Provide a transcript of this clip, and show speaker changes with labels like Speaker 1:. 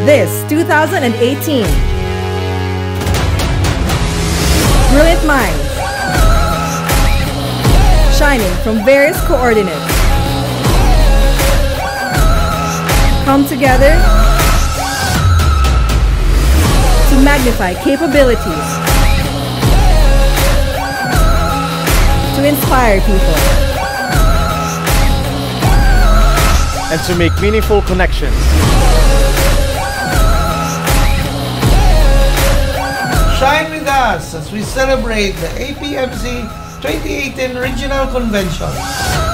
Speaker 1: this 2018. Brilliant minds, shining from various coordinates, come together to magnify capabilities, to inspire people,
Speaker 2: and to make meaningful connections.
Speaker 3: Shine with us as we celebrate the APMC 2018 Regional Convention.